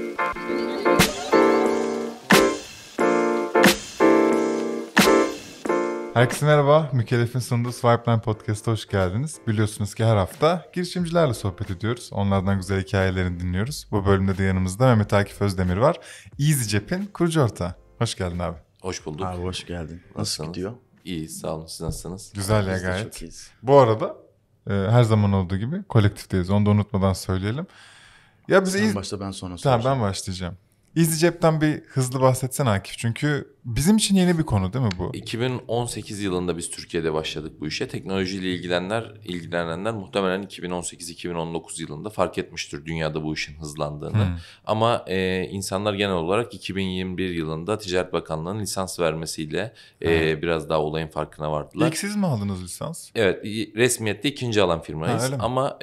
Herkese merhaba, Mükellef'in sunduğu Swipeline Podcast'a hoş geldiniz. Biliyorsunuz ki her hafta girişimcilerle sohbet ediyoruz. Onlardan güzel hikayelerini dinliyoruz. Bu bölümde de yanımızda Mehmet Akif Özdemir var. EasyCep'in kurucu ortağı. Hoş geldin abi. Hoş bulduk. Abi hoş geldin. Nasıl gidiyor? İyi, sağ olun. Siz nasılsınız? Güzel ya, Biz de gayet. çok iyiyiz. Bu arada her zaman olduğu gibi kolektifteyiz. Onu da unutmadan söyleyelim. Ya bize Sen başla, ben sonra Tamam, soracağım. ben başlayacağım. EasyCep'ten bir hızlı bahsetsene Akif. Çünkü bizim için yeni bir konu değil mi bu? 2018 yılında biz Türkiye'de başladık bu işe. Teknolojiyle ilgilenenler muhtemelen 2018-2019 yılında fark etmiştir dünyada bu işin hızlandığını. Ama insanlar genel olarak 2021 yılında Ticaret Bakanlığı'nın lisans vermesiyle biraz daha olayın farkına vardılar. İlk siz mi aldınız lisans? Evet, resmiyette ikinci alan firmayız. Öyle mi? Ama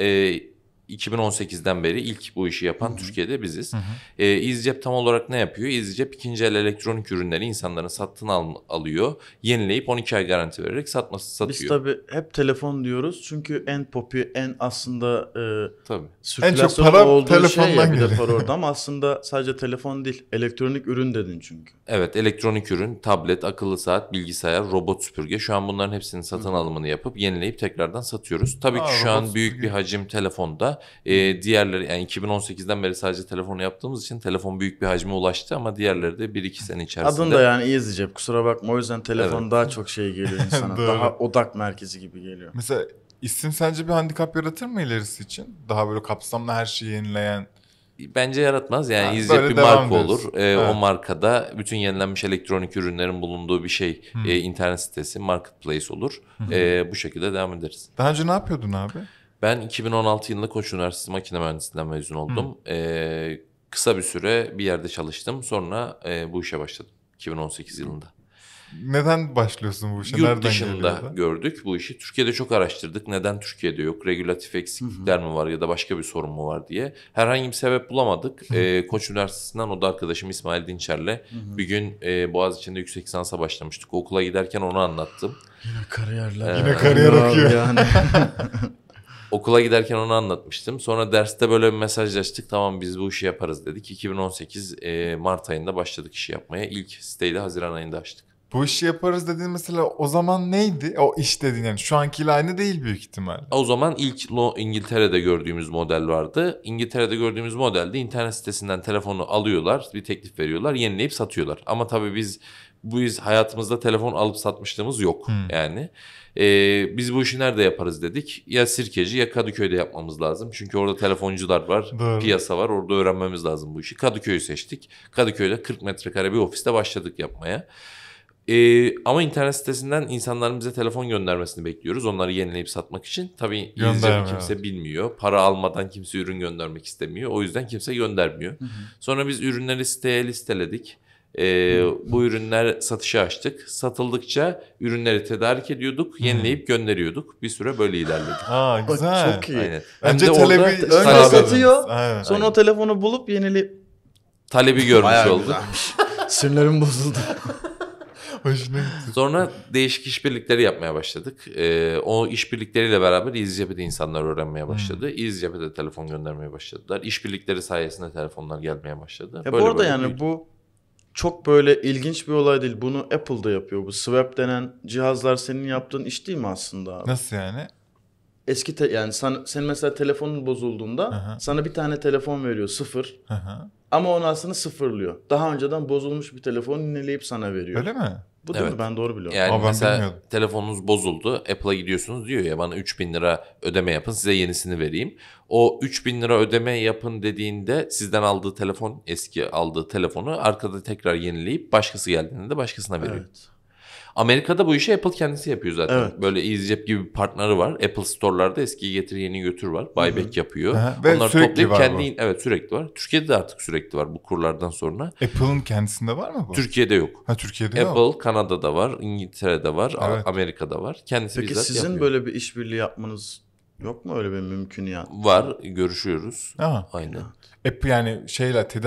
2018'den beri ilk bu işi yapan Türkiye'de biziz. EasyCep tam olarak ne yapıyor? EasyCep ikinci el elektronik ürünleri insanların satın alıyor. Yenileyip 12 ay garanti vererek satıyor. Biz tabii hep telefon diyoruz çünkü en aslında Tabii. sirkülasyon para olduğu şey telefondan ya, bir de geliyor. para orada ama aslında sadece telefon değil, elektronik ürün dedin çünkü. Evet, elektronik ürün, tablet, akıllı saat, bilgisayar, robot süpürge. Şu an bunların hepsinin satın alımını yapıp yenileyip tekrardan satıyoruz. Tabii ki şu robot an büyük süpürge. bir hacim telefonda. Diğerleri, yani 2018'den beri sadece telefonu yaptığımız için telefon büyük bir hacme ulaştı ama diğerleri de 1-2 sene içerisinde. Adın da yani EasyCep, kusura bakma, o yüzden telefon daha çok şey geliyor insana. Doğru. Daha odak merkezi gibi geliyor. Mesela isim sence bir handikap yaratır mı ilerisi için? Daha böyle kapsamlı her şeyi yenileyen. Bence yaratmaz. Yani Ha, EasyCep böyle bir devam marka diyorsun. olur. Evet. O markada bütün yenilenmiş elektronik ürünlerin bulunduğu bir şey. İnternet sitesi, marketplace olur. Bu şekilde devam ederiz. Daha önce ne yapıyordun abi? Ben 2016 yılında Koç Üniversitesi Makine Mühendisliğinden mezun oldum. Kısa bir süre bir yerde çalıştım. Sonra bu işe başladım 2018 yılında. Neden başlıyorsun bu işe? Yurt Nereden dışında geliyor da? gördük bu işi. Türkiye'de çok araştırdık. Neden Türkiye'de yok? Regülatif eksiklikler mi var ya da başka bir sorun mu var diye. Herhangi bir sebep bulamadık. Koç Üniversitesi'nden o da arkadaşım İsmail Dinçer'le bir gün Boğaziçi'nde yüksek lisansa başlamıştık. Okula giderken onu anlattım. Yine kariyerler. Yine kariyer akıyor. Yani. Okula giderken onu anlatmıştım. Sonra derste böyle bir mesajlaştık. Tamam, biz bu işi yaparız dedik. 2018 Mart ayında başladık işi yapmaya. İlk siteyi de Haziran ayında açtık. Bu işi yaparız dediğin mesela o zaman neydi? O iş dediğin yani şu ankiyle aynı değil büyük ihtimal. O zaman ilk İngiltere'de gördüğümüz model vardı. İngiltere'de gördüğümüz modelde internet sitesinden telefonu alıyorlar, bir teklif veriyorlar, yenileyip satıyorlar. Ama tabii biz hayatımızda telefon alıp satmışlığımız yok yani. Biz bu işi nerede yaparız dedik. Ya Sirkeci ya Kadıköy'de yapmamız lazım. Çünkü orada telefoncular var, Doğru. piyasa var. Orada öğrenmemiz lazım bu işi. Kadıköy'ü seçtik. Kadıköy'de 40 metrekare bir ofiste başladık yapmaya. Ama internet sitesinden insanların bize telefon göndermesini bekliyoruz. Onları yenileyip satmak için. Tabii Göndermiyor. kimse bilmiyor. Para almadan kimse ürün göndermek istemiyor. O yüzden kimse göndermiyor. Sonra biz ürünleri siteye listeledik. Bu ürünler satışa açtık. Satıldıkça ürünleri tedarik ediyorduk. Yenileyip gönderiyorduk. Bir süre böyle ilerledik. Aa, güzel. Çok iyi. Aynen. Önce Hem de orada talebi Önce talep- satıyor. Aynen. Sonra o telefonu bulup yenileyip talebi görmüş bayağı olduk. güzelmiş. Sinirlerim bozuldu. Hoşuna gitti. Sonra değişik işbirlikleri yapmaya başladık. O işbirlikleriyle beraber EasyCep'e de insanlar öğrenmeye başladı. EasyCep'e de telefon göndermeye başladılar. İşbirlikleri sayesinde telefonlar gelmeye başladı. Ya Böyle bu arada böyle yani büyüdü. bu çok böyle ilginç bir olay değil. Bunu Apple'da yapıyor. Bu Swap denen cihazlar senin yaptığın iş değil mi aslında abi? Nasıl yani? Eski yani senin mesela telefonun bozulduğunda Aha. sana bir tane telefon veriyor, sıfır. Hı hı. Ama onu aslında sıfırlıyor. Daha önceden bozulmuş bir telefonu yineleyip sana veriyor. Öyle mi? Bu değil Evet. mi? Ben doğru biliyorum. Yani Ama ben mesela bilmiyordum. telefonunuz bozuldu. Apple'a gidiyorsunuz, diyor ya bana 3.000 lira ödeme yapın, size yenisini vereyim. O 3.000 lira ödeme yapın dediğinde sizden aldığı telefon, eski aldığı telefonu arkada tekrar yenileyip başkası geldiğinde de başkasına veriyor. Evet. Amerika'da bu işi Apple kendisi yapıyor zaten. Evet. Böyle EasyCep gibi bir partneri var. Apple Store'larda eskiyi getir yeni götür var. Buyback yapıyor. Aha, ve Onları sürekli toplayıp var kendi... Evet, sürekli var. Türkiye'de de artık sürekli var bu kurlardan sonra. Apple'ın kendisinde var mı bu? Türkiye'de yok. Ha, Türkiye'de yok. Apple Kanada'da var, İngiltere'de var, Evet. Amerika'da var. Kendisi Peki bizzat sizin yapıyor. böyle bir işbirliği yapmanız yok mu, öyle bir mümküniyat? Var, görüşüyoruz. Aha. Aynen. Apple yani şeyle tedarik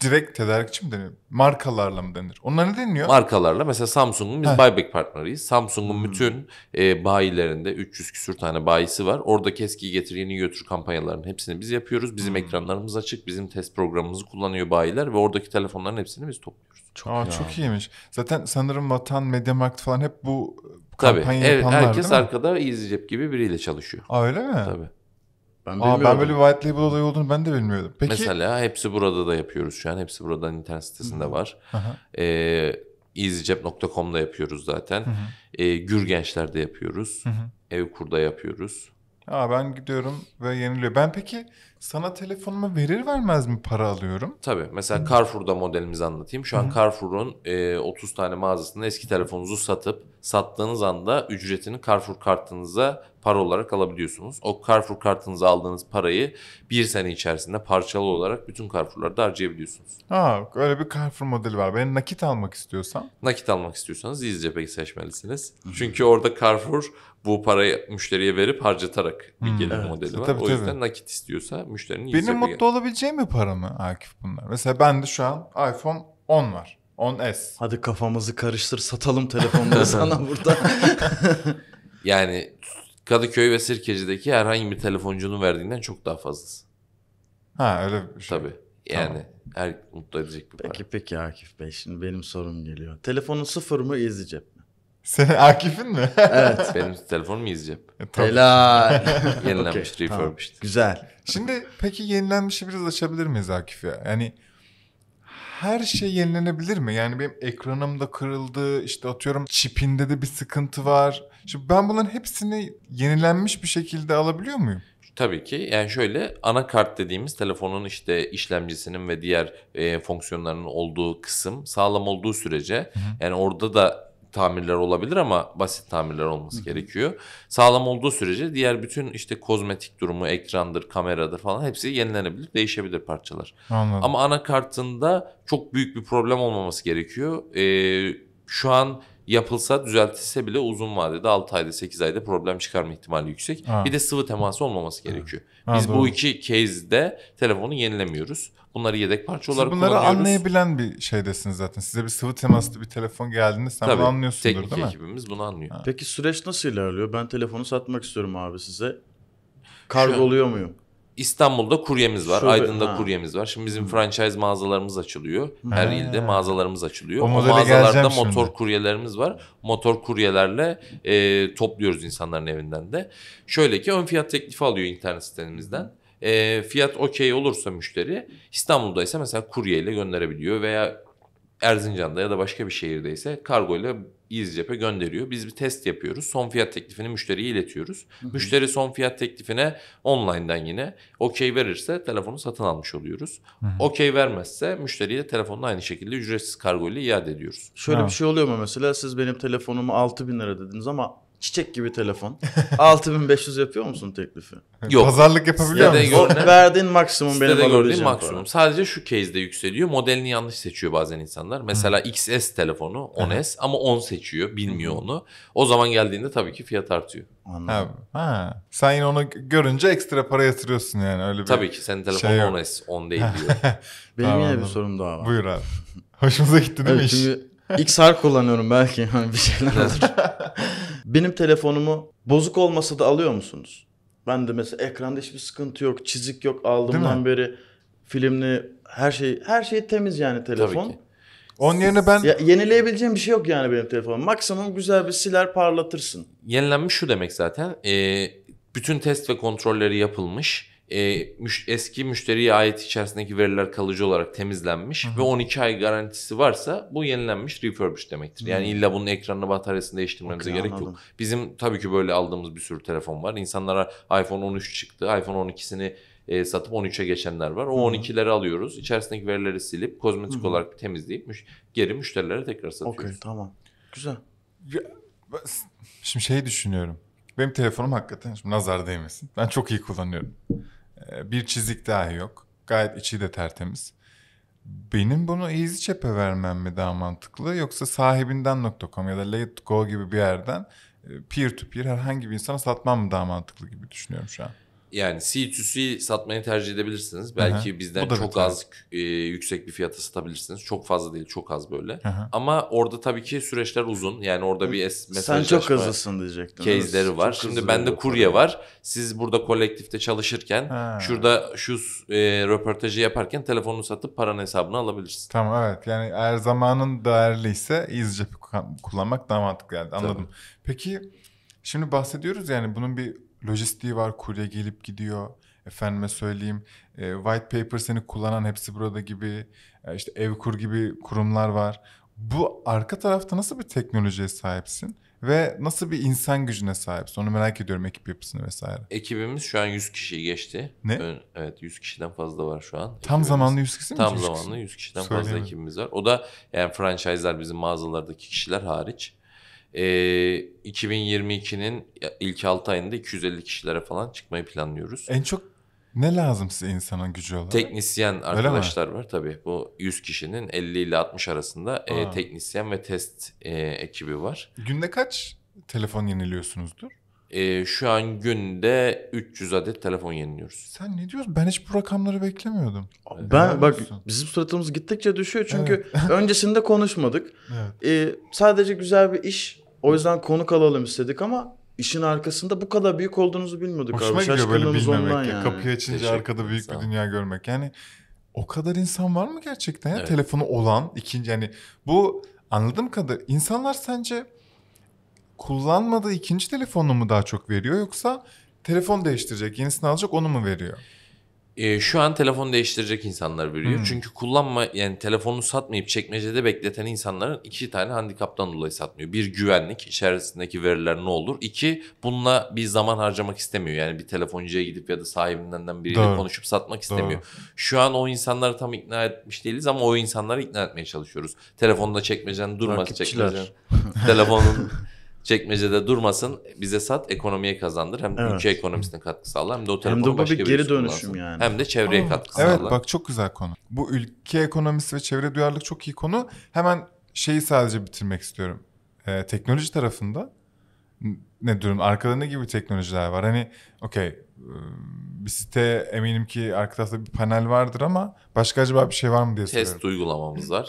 direkt tedarikçi mi denir? Markalarla mı denir? Onlar ne deniyor? Markalarla mesela Samsung'un biz Heh. buyback partneriyiz. Samsung'un bütün bayilerinde 300 küsür tane bayisi var. Oradaki eskiyi getir yeni götür kampanyalarının hepsini biz yapıyoruz. Bizim ekranlarımız açık. Bizim test programımızı kullanıyor bayiler ve oradaki telefonların hepsini biz topluyoruz. Çok iyiymiş. Zaten sanırım Vatan, MediaMarkt falan hep bu Tabii. kampanya yapanlar Herkes değil mi? arkada EasyCep gibi biriyle çalışıyor. Öyle mi? Tabii. Ben Ben bilmiyordum. böyle bir white label olayı olduğunu ben de bilmiyordum. Peki. Mesela hepsi burada da yapıyoruz şu an. Hepsi buradan internet sitesinde var. Aha. EasyCep.com'da yapıyoruz zaten. Gürgençler'de yapıyoruz. Evkur'da yapıyoruz. Ben gidiyorum ve yeniliyor. Ben peki sana telefonumu verir vermez mi para alıyorum? Tabii. Mesela Carrefour'da modelimizi anlatayım. Şu an Carrefour'un 30 tane mağazasında eski telefonunuzu sattığınız anda ücretini Carrefour kartınıza para olarak alabiliyorsunuz. O Carrefour kartınıza aldığınız parayı bir sene içerisinde parçalı olarak bütün Carrefour'larda harcayabiliyorsunuz. Öyle bir Carrefour modeli var. Ben nakit almak istiyorsam. Nakit almak istiyorsanız EasyCep'i seçmelisiniz. Çünkü orada Carrefour bu parayı müşteriye verip harcatarak bir gelir Evet. modeli var. Tabii, o yüzden tabii. nakit istiyorsa müşterinin Benim EasyCep'e mutlu olabileceğim mi para mı Akif bunlar? Mesela bende şu an iPhone 10 var. 10S. Hadi kafamızı karıştır satalım telefonları sana burada. Yani Kadıköy ve Sirkeci'deki herhangi bir telefoncunun verdiğinden çok daha fazlası. Öyle bir şey. Tabii. Yani her mutlu edecek bir para. Peki Akif Bey, şimdi benim sorum geliyor. Telefonun sıfır mı, EasyCep mi? Senin Akif'in mi? Evet. Benim telefonum EasyCep. Tabii. Helal. Yenilenmiş, Okey, refurbished. Güzel. Şimdi peki yenilenmişi biraz açabilir miyiz Akif ya? Yani her şey yenilenebilir mi? Yani benim ekranım da kırıldı, işte atıyorum çipinde de bir sıkıntı var. Şimdi ben bunların hepsini yenilenmiş bir şekilde alabiliyor muyum? Tabii ki. Yani şöyle anakart dediğimiz telefonun işte işlemcisinin ve diğer fonksiyonlarının olduğu kısım sağlam olduğu sürece yani orada da tamirler olabilir ama basit tamirler olması gerekiyor. Sağlam olduğu sürece diğer bütün işte kozmetik durumu, ekrandır, kameradır falan hepsi yenilenebilir, değişebilir parçalar. Anladım. Ama anakartında çok büyük bir problem olmaması gerekiyor. Şu an yapılsa, düzeltilse bile uzun vadede 6 ayda 8 ayda problem çıkarma ihtimali yüksek. Bir de sıvı teması olmaması gerekiyor. Biz doğru. bu iki case'de telefonu yenilemiyoruz. Bunları yedek parça Siz olarak bunları kullanıyoruz. anlayabilen bir şeydesiniz zaten. Size bir sıvı temaslı bir telefon geldiğinde sen bunu Tabii anlıyorsundur teknik değil mi? ekibimiz bunu anlıyor. Peki süreç nasıl ilerliyor? Ben telefonu satmak istiyorum abi size. Kargoluyor muyum? İstanbul'da kuryemiz var, Şube- Aydın'da ha. kuryemiz var. Şimdi bizim franchise mağazalarımız açılıyor. Her ilde mağazalarımız açılıyor. O O modele mağazalarda geleceğim motor şimdi. kuryelerimiz var. Motor kuryelerle topluyoruz insanların evinden de. Şöyle ki ön fiyat teklifi alıyor internet sitemizden. Fiyat okey olursa müşteri İstanbul'daysa mesela kuryeyle gönderebiliyor veya Erzincan'da ya da başka bir şehirdeyse kargo ile EasyCep'e gönderiyor. Biz bir test yapıyoruz. Son fiyat teklifini müşteriye iletiyoruz. Müşteri son fiyat teklifine online'dan yine okey verirse telefonu satın almış oluyoruz. Okey vermezse müşteriye telefonunu aynı şekilde ücretsiz kargo ile iade ediyoruz. Şöyle Ha. bir şey oluyor mu mesela? Siz benim telefonumu 6.000 lira dediniz ama çiçek gibi telefon. 6.500 yapıyor musun teklifi? Yok. Pazarlık yapabiliyor Sitede musun? görünen- O verdiğin maksimum benim Sitede gördüğüm alabileceğim maksimum. para. Sadece şu case'de yükseliyor. Modelini yanlış seçiyor bazen insanlar. Mesela XS telefonu 10S ama 10 seçiyor. Bilmiyor onu. O zaman geldiğinde tabii ki fiyat artıyor. Anladım. Sen yine onu görünce ekstra para yatırıyorsun yani öyle bir. Tabii ki senin telefonun şey yok. 10S, 10 değil diyor. Benim Tamam, yine bir anladım. sorum daha var. Buyur abi. Hoşumuza gitti değil mi Evet, iş? çünkü XR kullanıyorum belki hani bir şeyler olur. Benim telefonumu bozuk olmasa da alıyor musunuz? Ben de mesela ekranda hiçbir sıkıntı yok, çizik yok Değil aldığımdan mi? beri filmli her şey temiz yani telefon. Tabii ki. Onun yerine ben Ya, yenileyebileceğim bir şey yok yani benim telefonum. Maksimum güzel bir siler parlatırsın. Yenilenmiş şu demek zaten. Bütün test ve kontrolleri yapılmış. Eski müşteriye ait içerisindeki veriler kalıcı olarak temizlenmiş ve 12 ay garantisi varsa bu yenilenmiş refurbished demektir. Yani illa bunun ekranını bataryasını değiştirmemize Okey, gerek anladım. yok. Bizim tabii ki böyle aldığımız bir sürü telefon var. İnsanlara iPhone 13 çıktı. iPhone 12'sini satıp 13'e geçenler var. O 12'leri alıyoruz. İçerisindeki verileri silip kozmetik olarak temizleyip geri müşterilere tekrar satıyoruz. Okey, tamam. Güzel. şimdi şey düşünüyorum. Benim telefonum hakikaten şimdi nazar değmesin. Ben çok iyi kullanıyorum. Bir çizik dahi yok. Gayet içi de tertemiz. Benim bunu EasyCep'e vermem mi daha mantıklı yoksa sahibinden.com ya da Letgo gibi bir yerden peer to peer herhangi bir insana satmam mı daha mantıklı gibi düşünüyorum şu an. Yani C2C satmayı tercih edebilirsiniz. Belki bizden Bu da çok bir az yüksek bir fiyata satabilirsiniz. Çok fazla değil, çok az böyle. Hı. Ama orada tabii ki süreçler uzun. Yani orada bir Sen mesajlaşma çok hızlısın diyecektin. case'leri var. Çok Şimdi hızlı bende veriyor kurye parayı. var. Siz burada kolektifte çalışırken Ha. şurada şu röportajı yaparken telefonunu satıp paranın hesabını alabilirsin. Tamam, evet. Yani eğer zamanın değerliyse EasyJet'i kullanmak daha mantıklı geldi. Anladım. Peki şimdi bahsediyoruz yani bunun bir lojistiği var. Kurye gelip gidiyor. Efendime söyleyeyim white paper seni kullanan hepsi burada gibi işte Evkur gibi kurumlar var. Bu arka tarafta nasıl bir teknolojiye sahipsin? Ve nasıl bir insan gücüne sahipsin? Onu merak ediyorum, ekip yapısını vesaire. Ekibimiz şu an 100 kişiyi geçti. Ne? Evet, 100 kişiden fazla var şu an. Tam ekibimiz. zamanlı 100 kişi mi? Tam 100 zamanlı kişi? 100 kişiden fazla Söyleyemedim. ekibimiz var. O da yani franchise'lar bizim mağazalardaki kişiler hariç. 2022'nin ilk 6 ayında 250 kişilere falan çıkmayı planlıyoruz. En çok ne lazım size insanın gücü olarak? Teknisyen arkadaşlar var tabii. Bu 100 kişinin 50 ile 60 arasında teknisyen ve test ekibi var. Günde kaç telefon yeniliyorsunuzdur? Şu an günde 300 adet telefon yeniliyoruz. Sen ne diyorsun? Ben hiç bu rakamları beklemiyordum. Ben bak Biliyorsun. bizim suratımız gittikçe düşüyor çünkü öncesinde konuşmadık. Evet. Sadece güzel bir iş. O yüzden konuk alalım istedik ama işin arkasında bu kadar büyük olduğunuzu bilmiyorduk Hoşuma abi. gidiyor böyle Şaşkınlığımız ondan bilmemek ya. yani. Kapıyı açınca Teşekkür arkada ederim, büyük sağ bir ol. dünya görmek. Yani o kadar insan var mı gerçekten ya? Evet. Telefonu olan ikinci, yani bu anladığım kadarıyla insanlar sence kullanmadığı ikinci telefonunu mu daha çok veriyor, yoksa telefon değiştirecek, yenisini alacak, onu mu veriyor? Şu an telefon değiştirecek insanlar veriyor. Çünkü yani telefonunu satmayıp çekmecede bekleten insanların 2 tane handikaptan dolayı satmıyor. Bir, güvenlik, içerisindeki veriler ne olur. 2, bununla bir zaman harcamak istemiyor. Yani bir telefoncuya gidip ya da sahibinden biriyle Doğru. konuşup satmak istemiyor. Şu an o insanları tam ikna etmiş değiliz ama o insanları ikna etmeye çalışıyoruz. Telefonda çekmecen durmaz, Rakipçiler. çekmecen. Telefonun çekmecede durmasın, bize sat, ekonomiye kazandır. Hem Evet. ülke ekonomisine katkı sağlar hem de o Hem telefonu de bu başka bir birisi geri dönüşüm kullansın. yani. Hem de çevreye katkı Evet, sağlar. bak çok güzel konu. Bu ülke ekonomisi ve çevre duyarlılık çok iyi konu. Hemen şeyi sadece bitirmek istiyorum. Teknoloji tarafında ne durum? Arkada ne gibi teknolojiler var? Hani okey, bir site eminim ki arka tarafta bir panel vardır ama başka acaba bir şey var mı diye soruyorum. Test uygulamamız var.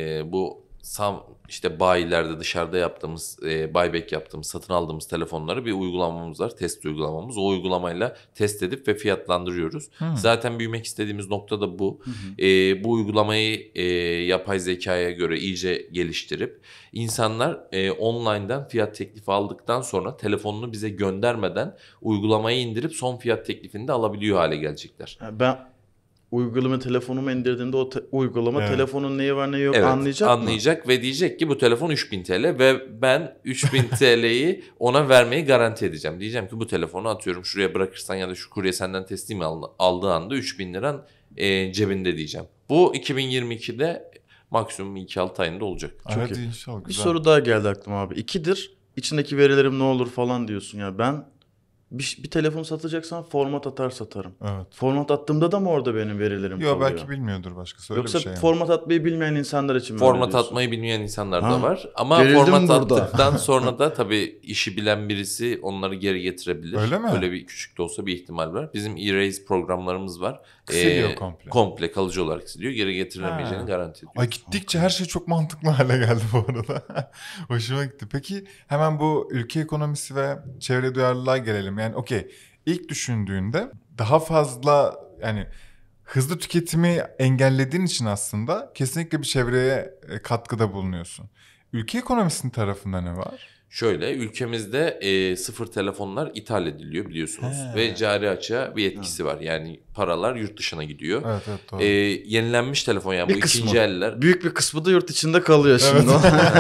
Bu işte bayilerde dışarıda yaptığımız, buyback yaptığımız, satın aldığımız telefonları bir uygulamamız var. Test uygulamamız. O uygulamayla test edip ve fiyatlandırıyoruz. Zaten büyümek istediğimiz nokta da bu. Bu uygulamayı yapay zekaya göre iyice geliştirip insanlar online'dan fiyat teklifi aldıktan sonra telefonunu bize göndermeden uygulamayı indirip son fiyat teklifini de alabiliyor hale gelecekler. Ben uygulama telefonumu indirdiğimde o uygulama Evet. telefonun neyi var neyi yok Evet, anlayacak mı? anlayacak ve diyecek ki bu telefon 3000 TL ve ben 3000 TL'yi ona vermeyi garanti edeceğim. Diyeceğim ki bu telefonu atıyorum şuraya bırakırsan ya da şu kurye senden teslim aldığı anda 3000 liran cebinde diyeceğim. Bu 2022'de maksimum 2-6 ayında olacak. Hadi iyi. inşallah, Bir güzel. soru daha geldi aklıma abi. 2'dir. İçindeki verilerim ne olur falan diyorsun ya. Ben bir telefon satacaksan format atar satarım. Evet. Format attığımda da mı orada benim verilerim Yok, kalıyor? belki bilmiyordur başkası, öyle Yoksa bir şey. Yani. format atmayı bilmeyen insanlar için mi Format öyle diyorsun? atmayı bilmeyen insanlar da Ha, var. Ama gerildim format burada. attıktan sonra da tabii işi bilen birisi onları geri getirebilir. Öyle mi? Öyle bir küçük de olsa bir ihtimal var. Bizim erase programlarımız var. Siliyor komple. Komple kalıcı olarak siliyor. Geri getirilemeyeceğini Ha. garanti ediyor. Ay, gittikçe her şey çok mantıklı hale geldi bu arada. Hoşuma gitti. Peki hemen bu ülke ekonomisi ve çevre duyarlılığa gelelim. Yani okey, ilk düşündüğünde daha fazla, yani hızlı tüketimi engellediğin için aslında kesinlikle bir çevreye katkıda bulunuyorsun. Ülke ekonomisinin tarafında ne var? Şöyle, ülkemizde sıfır telefonlar ithal ediliyor biliyorsunuz. He. Ve cari açığa bir etkisi var. Yani paralar yurt dışına gidiyor. Evet, evet, doğru. Yenilenmiş telefon, yani Bir bu kısmı. ikinci eller. Büyük bir kısmı da yurt içinde kalıyor şimdi.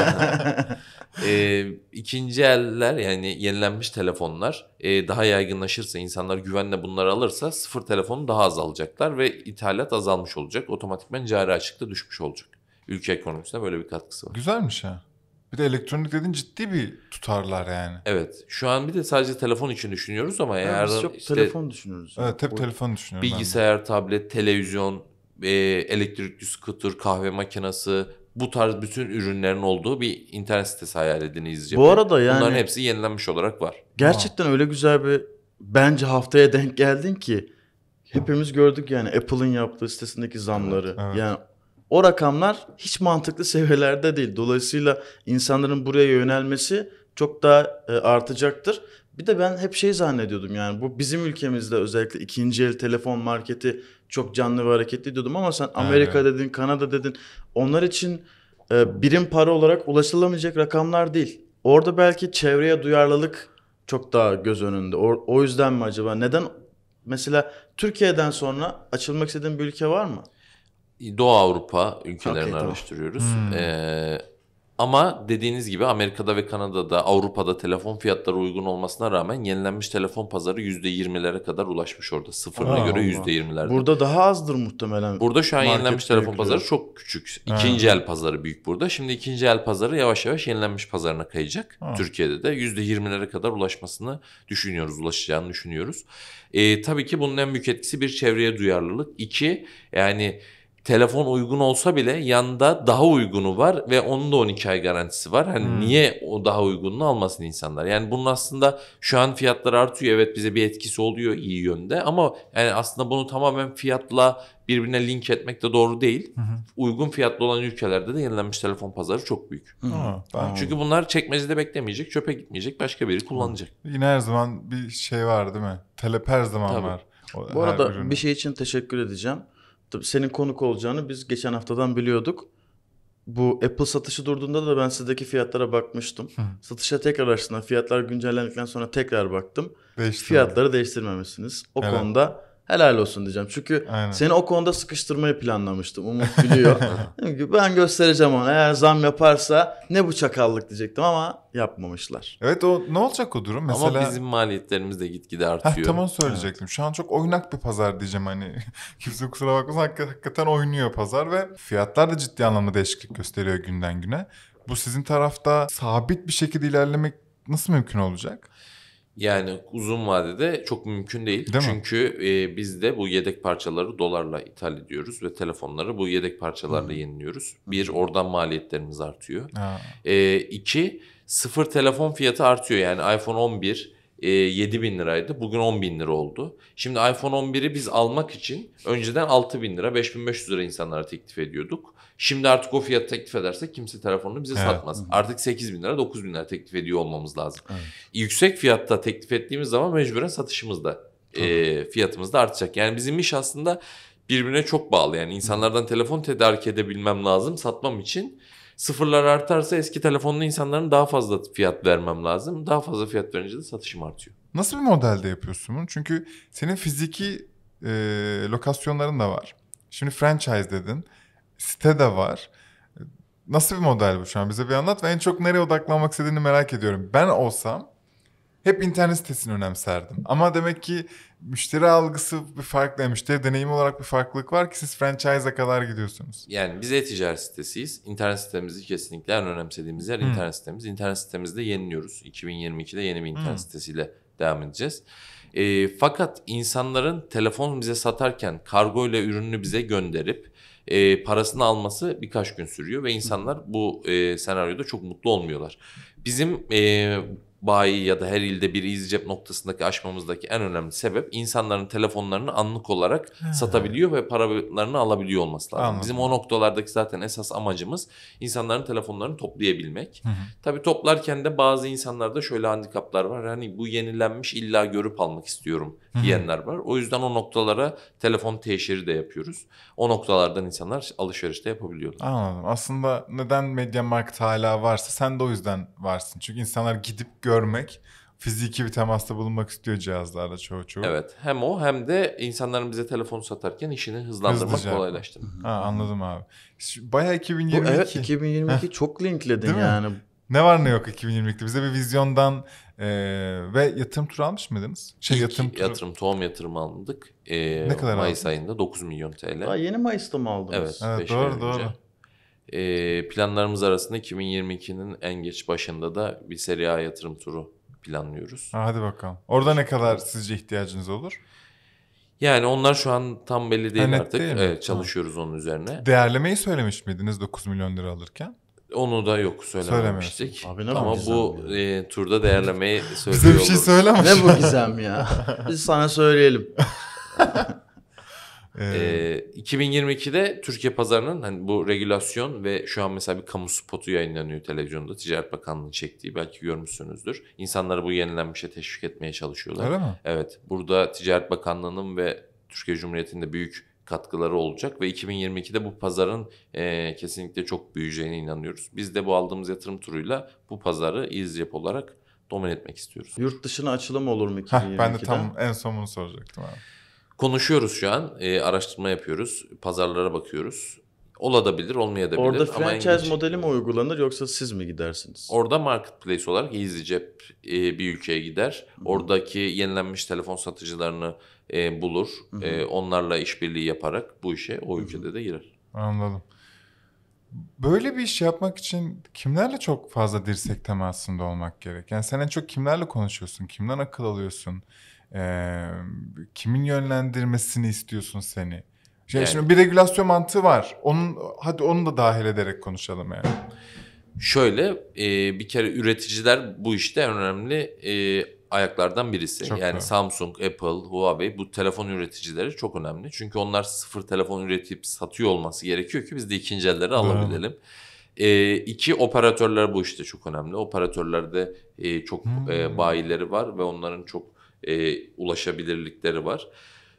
İkinci eller, yani yenilenmiş telefonlar daha yaygınlaşırsa, insanlar güvenle bunları alırsa sıfır telefonu daha az alacaklar ve ithalat azalmış olacak. Otomatikman cari açıkta düşmüş olacak. Ülke ekonomisine böyle bir katkısı var. Güzelmiş ha. Bir de elektronik dediğin ciddi bir tutarlar yani. Evet. Şu an bir de sadece telefon için düşünüyoruz ama Yani eğer biz çok işte telefon düşünürüz. Evet, hep O- telefon düşünüyorum ben de. bilgisayar, tablet, televizyon, elektrikli scooter, kahve makinesi, bu tarz bütün ürünlerin olduğu bir internet sitesi hayal edin İzce. Bu arada yani bunların hepsi yenilenmiş olarak var. gerçekten öyle güzel bir bence haftaya denk geldin ki hepimiz gördük yani Apple'ın yaptığı sitesindeki zamları. Evet. Yani o rakamlar hiç mantıklı seviyelerde değil. Dolayısıyla insanların buraya yönelmesi çok daha artacaktır. Bir de ben hep şey zannediyordum yani bu bizim ülkemizde özellikle ikinci el telefon marketi çok canlı ve hareketli diyordum ama sen Amerika dedin, Kanada dedin. Onlar için birim para olarak ulaşılamayacak rakamlar değil. Orada belki çevreye duyarlılık çok daha göz önünde. O yüzden mi acaba? Neden mesela Türkiye'den sonra açılmak istediğin bir ülke var mı? Doğu Avrupa ülkelerini Okey, tamam. araştırıyoruz. Ama dediğiniz gibi Amerika'da ve Kanada'da, Avrupa'da telefon fiyatları uygun olmasına rağmen yenilenmiş telefon pazarı %20'lere kadar ulaşmış orada. Sıfırına Allah göre Allah. %20'lerde. Burada daha azdır muhtemelen. Burada şu an Market yenilenmiş telefon büyüklüğü. pazarı çok küçük. İkinci el pazarı büyük burada. Şimdi ikinci el pazarı yavaş yavaş yenilenmiş pazarına kayacak. Türkiye'de de %20'lere kadar ulaşmasını düşünüyoruz, ulaşacağını düşünüyoruz. Tabii ki bunun en büyük etkisi bir çevreye duyarlılık. İki, yani telefon uygun olsa bile yanında daha uygunu var ve onun da 12 ay garantisi var. Hani niye o daha uygununu almasın insanlar? Yani bunun aslında şu an fiyatları artıyor. Evet, bize bir etkisi oluyor iyi yönde ama yani aslında bunu tamamen fiyatla birbirine link etmek de doğru değil. Uygun fiyatlı olan ülkelerde de yenilenmiş telefon pazarı çok büyük. Çünkü bunlar çekmecede beklemeyecek, çöpe gitmeyecek, başka biri kullanacak. Yine her zaman bir şey var değil mi? Talep her zaman Tabii. var. Bu Her arada ürüne. bir şey için teşekkür edeceğim. Tabii senin konuk olacağını biz geçen haftadan biliyorduk. Bu Apple satışı durduğunda da ben sizdeki fiyatlara bakmıştım. Satışa tekrar açtığında fiyatlar güncellendikten sonra tekrar baktım. Değişti. Fiyatları değiştirmemişsiniz. O Evet. konuda helal olsun diyeceğim. Çünkü Aynen. seni o konuda sıkıştırmayı planlamıştım. Umut biliyor. Dedim ki ben göstereceğim ona. Eğer zam yaparsa ne bu çakallık diyecektim ama yapmamışlar. Evet, o ne olacak o durum? Mesela Ama bizim maliyetlerimiz de gitgide artıyor. tam onu söyleyecektim. Şu an çok oynak bir pazar diyeceğim hani. Kimse kusura bakmasın, hakikaten oynuyor pazar ve fiyatlar da ciddi anlamda değişiklik gösteriyor günden güne. Bu sizin tarafta sabit bir şekilde ilerlemek nasıl mümkün olacak? Yani uzun vadede çok mümkün değil. Değil mi? Çünkü biz de bu yedek parçaları dolarla ithal ediyoruz ve telefonları bu yedek parçalarla yeniliyoruz. Bir, oradan maliyetlerimiz artıyor. İki, sıfır telefon fiyatı artıyor. Yani iPhone 11 7.000 liraydı. Bugün 10.000 lira oldu. Şimdi iPhone 11'i biz almak için önceden 6.000 lira, 5.500 lira insanlara teklif ediyorduk. Şimdi artık o fiyatı teklif edersek kimse telefonunu bize satmaz. Artık 8.000 lira, 9.000 lira teklif ediyor olmamız lazım. Evet. Yüksek fiyatta teklif ettiğimiz zaman mecburen satışımız da fiyatımız da artacak. Yani bizim iş aslında birbirine çok bağlı. Yani insanlardan telefon tedarik edebilmem lazım satmam için. Sıfırlar artarsa eski telefonlu insanların daha fazla fiyat vermem lazım. Daha fazla fiyat verince de satışım artıyor. Nasıl bir modelde yapıyorsun bunu? Çünkü senin fiziki lokasyonların da var. Şimdi franchise dedin. Site de var. Nasıl bir model bu şu an? Bize bir anlat ve en çok nereye odaklanmak istediğini merak ediyorum. Ben olsam hep internet sitesini önemserdim. Ama demek ki müşteri algısı bir farklı, müşteri deneyimi olarak bir farklılık var ki siz franchise'a kadar gidiyorsunuz. Yani biz e-ticaret sitesiyiz. İnternet sitemizi kesinlikle en önemsediğimiz yer internet sitemiz. İnternet sitemizde yeniliyoruz. 2022'de yeni bir internet sitesiyle devam edeceğiz. Fakat insanların telefon bize satarken kargo ile ürününü bize gönderip parasını alması birkaç gün sürüyor ve insanlar bu senaryoda çok mutlu olmuyorlar. Bizim bayi ya da her ilde bir EasyCep noktasındaki aşmamızdaki en önemli sebep insanların telefonlarını anlık olarak satabiliyor ve paralarını alabiliyor olması lazım. Anladım. Bizim o noktalardaki zaten esas amacımız insanların telefonlarını toplayabilmek. Tabii toplarken de bazı insanlarda şöyle handikaplar var. Hani bu yenilenmiş illa görüp almak istiyorum diyenler var. O yüzden o noktalara telefon teşhiri de yapıyoruz. O noktalardan insanlar alışveriş de yapabiliyorlar. Anladım. Aslında neden MediaMarkt hala varsa sen de o yüzden varsın. Çünkü insanlar gidip görmek, fiziki bir temasta bulunmak istiyor cihazlarla çoğu. Evet, hem o hem de insanların bize telefon satarken işini hızlandırmak, Hızlıca. kolaylaştırmak. Anladım abi. Bayağı 2022. Evet 2022 çok linkledin Değil mi? yani. Ne var ne yok 2022'de? Bize bir vizyondan ve yatırım turu almış mıydınız? Tohum yatırımı aldık. Ne kadar Mayıs aldın? ayında 9 milyon TL. Daha yeni Mayıs'ta mı aldınız? Evet, Evet, 5 doğru, ay önce. Planlarımız arasında 2022'nin en geç başında da bir seri A yatırım turu planlıyoruz. Hadi bakalım. Orada ne kadar sizce ihtiyacınız olur? Yani onlar şu an tam belli değil Net artık. değil mi? Evet, çalışıyoruz onun üzerine. Değerlemeyi söylemiş miydiniz 9 milyon lira alırken? Onu da yok söylememiştik. Abi ne bu ama gizem bu turda değerlemeyi Bize söylüyor bir şey oluruz. söyleme. Ne bu gizem ya? Biz sana söyleyelim. 2022'de Türkiye pazarının hani bu regülasyon ve şu an mesela bir kamu spotu yayınlanıyor televizyonda. Ticaret Bakanlığı'nın çektiği, belki görmüşsünüzdür. İnsanları bu yenilenmişe teşvik etmeye çalışıyorlar. Öyle mi? Evet. Burada Ticaret Bakanlığı'nın ve Türkiye Cumhuriyeti'nde büyük katkıları olacak ve 2022'de bu pazarın kesinlikle çok büyüyeceğine inanıyoruz. Biz de bu aldığımız yatırım turuyla bu pazarı EasyCep olarak domine etmek istiyoruz. Yurt dışına açılım olur mu 2022'de? Ben de tam en son bunu soracaktım abi. Konuşuyoruz şu an. Araştırma yapıyoruz. Pazarlara bakıyoruz. Olabilir, olmayabilir. Orada Ama franchise modeli mi uygulanır yoksa siz mi gidersiniz? Orada marketplace olarak EasyCep bir ülkeye gider. Oradaki yenilenmiş telefon satıcılarını bulur. Onlarla işbirliği yaparak bu işe o ülkede de girer. Anladım. Böyle bir iş yapmak için kimlerle çok fazla dirsek temasında olmak gerek? Yani sen en çok kimlerle konuşuyorsun? Kimden akıl alıyorsun? Kimin yönlendirmesini istiyorsun seni? Şimdi bir regülasyon mantığı var. Hadi onu da dahil ederek konuşalım yani. Şöyle bir kere üreticiler bu işte en önemli ayaklardan birisi. Çok yani doğru. Samsung, Apple, Huawei bu telefon üreticileri çok önemli. Çünkü onlar sıfır telefon üretip satıyor olması gerekiyor ki biz de ikinci elleri alabilelim. İki, operatörler bu işte çok önemli. Operatörlerde çok bayileri var ve onların çok ulaşabilirlikleri var.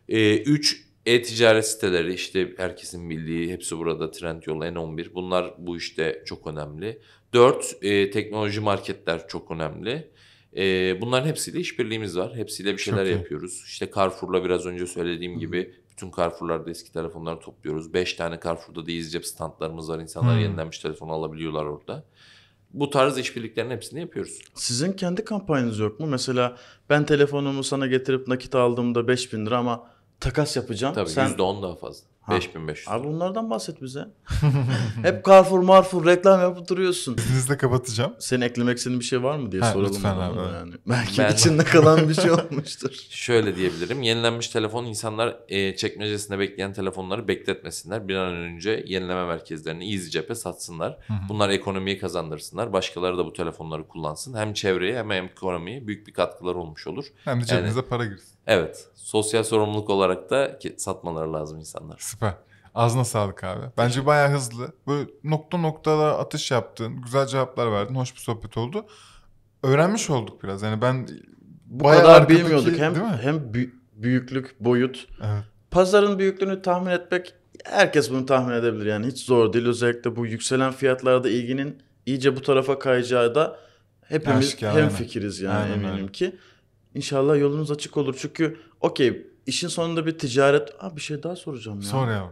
Üç, e-ticaret siteleri, işte herkesin bildiği, hepsi burada, Trendyol, N11, bunlar bu işte çok önemli. 4, teknoloji marketler çok önemli. Bunların hepsiyle işbirliğimiz var. Hepsiyle bir şeyler Çok iyi. yapıyoruz. İşte Carrefour'la biraz önce söylediğim gibi bütün Carrefour'larda eski telefonları topluyoruz. 5 tane Carrefour'da da EasyCep standlarımız var. İnsanlar yenilenmiş telefon alabiliyorlar orada. Bu tarz işbirliklerin hepsini yapıyoruz. Sizin kendi kampanyanız yok mu? Mesela ben telefonumu sana getirip nakit aldığımda 5.000 lira ama takas yapacağım. Tabii Sen... %10 daha fazla. 5.500. Abi bunlardan bahset bize. Hep Carrefour reklam yapıp duruyorsun. İzninizle kapatacağım. Senin eklemek istediğin bir şey var mı diye soralım. lütfen o zaman abi. yani. Belki Ben- içinde kalan bir şey olmuştur. Şöyle diyebilirim. Yenilenmiş telefon, insanlar çekmecesinde bekleyen telefonları bekletmesinler. Bir an önce yenileme merkezlerini EasyCep'e satsınlar. Bunlar ekonomiyi kazandırsınlar. Başkaları da bu telefonları kullansın. Hem çevreye hem ekonomiye büyük bir katkıları olmuş olur. Hem de cebinize para girsin. Evet. Sosyal sorumluluk olarak da satmaları lazım insanlar. Süper. Ağzına sağlık abi. Bence bayağı hızlı. Böyle nokta noktada atış yaptın. Güzel cevaplar verdin. Hoş bir sohbet oldu. Öğrenmiş olduk biraz. Yani ben Bu bayağı kadar arkadaki, bilmiyorduk. değil mi? Hem büyüklük, boyut. Evet. Pazarın büyüklüğünü tahmin etmek, herkes bunu tahmin edebilir yani. Hiç zor değil. Özellikle bu yükselen fiyatlarda ilginin iyice bu tarafa kayacağı da hepimiz Aşikar, aynen. hemfikiriz yani, Aynen eminim öyle. ki. İnşallah yolunuz açık olur. Çünkü okey, işin sonunda bir ticaret... bir şey daha soracağım ya. Sor ya.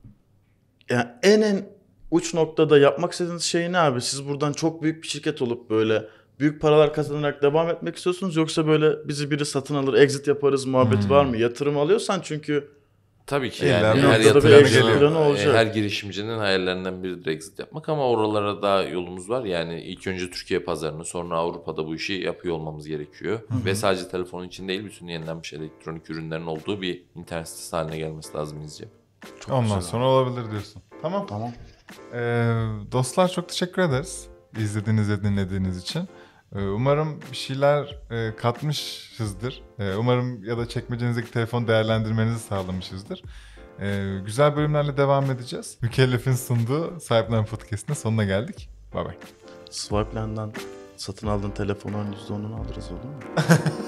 Yani en uç noktada yapmak istediğiniz şey ne abi? Siz buradan çok büyük bir şirket olup böyle büyük paralar kazanarak devam etmek istiyorsunuz, yoksa böyle bizi biri satın alır, exit yaparız muhabbeti var mı? Yatırım alıyorsan çünkü Tabii ki İlla yani bir her noktada bir yatırımcının, exit planı olacak. her girişimcinin hayallerinden biridir exit yapmak, ama oralara daha yolumuz var. Yani ilk önce Türkiye pazarını, sonra Avrupa'da bu işi yapıyor olmamız gerekiyor. Ve sadece telefonun için değil, bütün yenilenmiş elektronik ürünlerin olduğu bir internet sitesi haline gelmesi lazım EasyCep. çok Ondan güzel sonra olabilir diyorsun. Tamam. Tamam. Dostlar çok teşekkür ederiz. İzlediğiniz ve dinlediğiniz için. Umarım bir şeyler katmışızdır. Umarım ya da çekmecenizdeki telefon değerlendirmenizi sağlamışızdır. Güzel bölümlerle devam edeceğiz. Mükellef'in sunduğu Sahiplen Podcast'ın sonuna geldik. Bye bye. Swipeland'dan satın aldığın telefonun %10'unu alırız, olur mu?